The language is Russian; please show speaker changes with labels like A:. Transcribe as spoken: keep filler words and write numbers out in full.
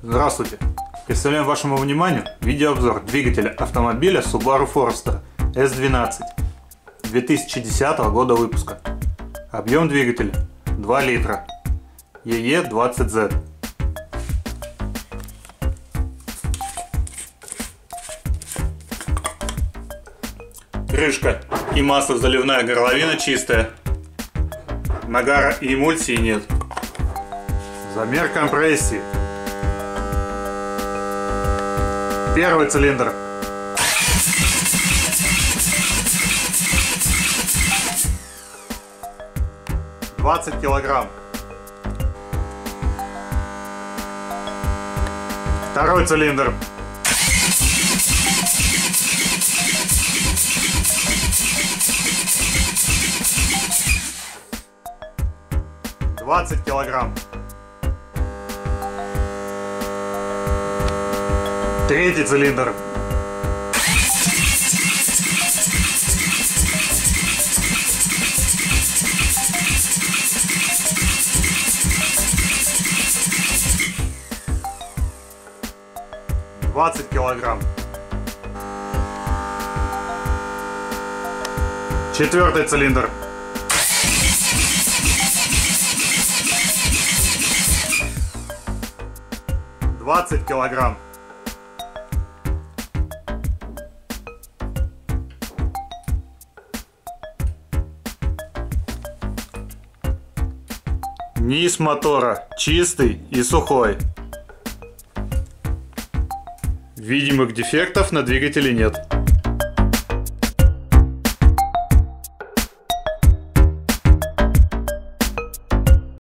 A: Здравствуйте! Представляем вашему вниманию видеообзор двигателя автомобиля Subaru Forester эс двенадцать две тысячи десятого года выпуска. Объем двигателя два литра, и и двадцать зет. Крышка и маслозаливная горловина чистая. Нагара и эмульсии нет. Замер компрессии. Первый цилиндр. двадцать килограмм. Второй цилиндр. двадцать килограмм. Третий цилиндр. двадцать килограмм. Четвертый цилиндр. двадцать килограмм. Низ мотора чистый и сухой. Видимых дефектов на двигателе нет.